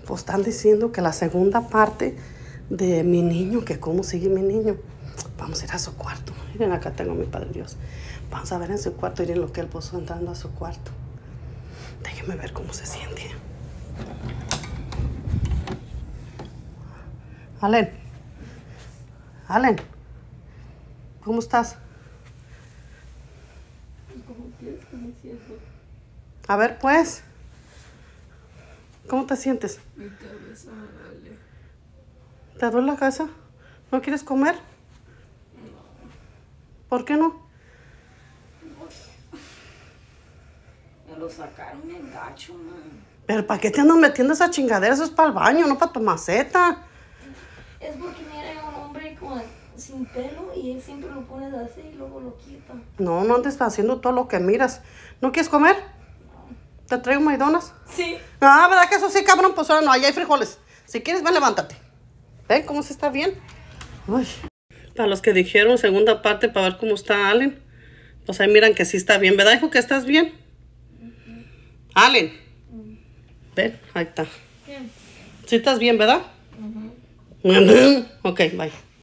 Pues están diciendo que la segunda parte de mi niño, que cómo sigue mi niño. Vamos a ir a su cuarto. Miren, acá tengo a mi Padre Dios. Vamos a ver en su cuarto. Miren lo que él puso entrando a su cuarto. Déjenme ver cómo se siente. Allen. Allen. ¿Cómo estás? ¿Cómo quieres que me siento? A ver, pues. ¿Cómo te sientes? Mi cabeza me duele. ¿Te duele la cabeza? ¿No quieres comer? No. ¿Por qué no? Me lo sacaron en gacho, man. ¿Pero para qué te andan metiendo esa chingadera? Eso es para el baño, no para tu maceta. Es porque mira, un hombre como sin pelo y él siempre lo pones así y luego lo quita. No, no andes haciendo todo lo que miras. ¿No quieres comer? No. ¿Te traigo McDonald's? Sí. Ah, ¿verdad que eso sí, cabrón? Pues ahora no, allá hay frijoles. Si quieres, ven, levántate. ¿Ven cómo se está bien? Uy. Para los que dijeron segunda parte para ver cómo está Allen. Pues ahí miran que sí está bien, ¿verdad, hijo? ¿Que estás bien? Allen. Ven, ahí está. ¿Qué? Sí estás bien, ¿verdad? Ok, bye.